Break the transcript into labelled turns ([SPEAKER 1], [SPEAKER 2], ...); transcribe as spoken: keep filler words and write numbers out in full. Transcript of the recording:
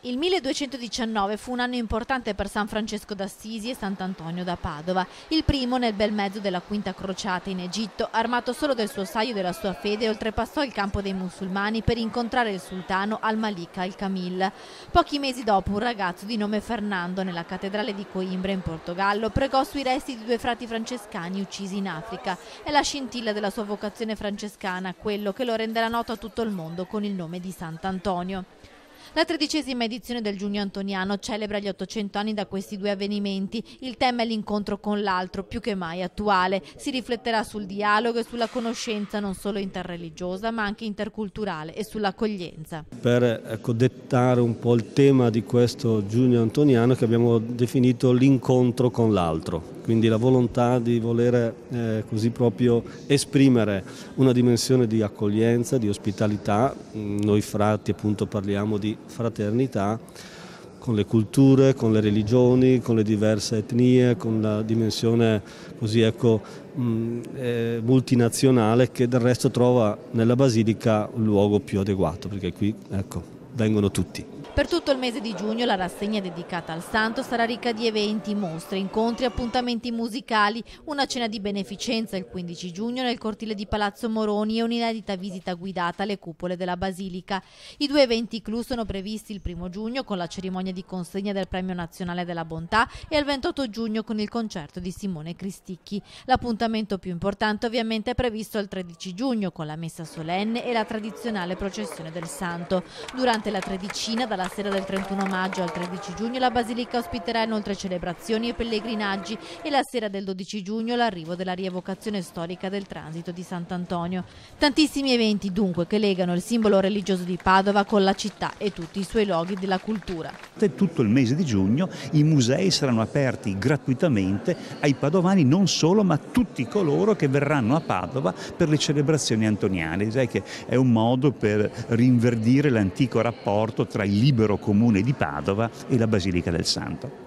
[SPEAKER 1] Il milleduecentodiciannove fu un anno importante per San Francesco d'Assisi e Sant'Antonio da Padova, il primo nel bel mezzo della quinta crociata in Egitto. Armato solo del suo saio e della sua fede, oltrepassò il campo dei musulmani per incontrare il sultano al-Malik al-Kamil. Pochi mesi dopo, un ragazzo di nome Fernando, nella cattedrale di Coimbra in Portogallo, pregò sui resti di due frati francescani uccisi in Africa. È la scintilla della sua vocazione francescana, quello che lo renderà noto a tutto il mondo con il nome di Sant'Antonio. La tredicesima edizione del Giugno Antoniano celebra gli ottocento anni da questi due avvenimenti. Il tema è l'incontro con l'altro, più che mai attuale. Si rifletterà sul dialogo e sulla conoscenza non solo interreligiosa ma anche interculturale e sull'accoglienza.
[SPEAKER 2] Per ecco, dettare un po' il tema di questo Giugno Antoniano che abbiamo definito l'incontro con l'altro. Quindi la volontà di voler eh, così proprio esprimere una dimensione di accoglienza, di ospitalità. Noi frati appunto parliamo di fraternità con le culture, con le religioni, con le diverse etnie, con la dimensione così ecco mh, eh, multinazionale che del resto trova nella Basilica un luogo più adeguato, perché qui ecco vengono tutti.
[SPEAKER 1] Per tutto il mese di giugno la rassegna dedicata al santo sarà ricca di eventi, mostre, incontri, appuntamenti musicali, una cena di beneficenza il quindici giugno nel cortile di Palazzo Moroni e un'inedita visita guidata alle cupole della Basilica. I due eventi clou sono previsti il primo giugno con la cerimonia di consegna del Premio Nazionale della Bontà e il ventotto giugno con il concerto di Simone Cristicchi. L'appuntamento più importante ovviamente è previsto il tredici giugno con la messa solenne e la tradizionale processione del santo. Durante la tredicina, dalla sera del trentuno maggio al tredici giugno, la Basilica ospiterà inoltre celebrazioni e pellegrinaggi e la sera del dodici giugno l'arrivo della rievocazione storica del transito di Sant'Antonio. Tantissimi eventi dunque che legano il simbolo religioso di Padova con la città e tutti i suoi luoghi della cultura.
[SPEAKER 3] Tutto il mese di giugno i musei saranno aperti gratuitamente ai padovani, non solo ma tutti coloro che verranno a Padova per le celebrazioni antoniane. Sai che è un modo per rinverdire l'antico rapporto tra il libero comune di Padova e la Basilica del Santo.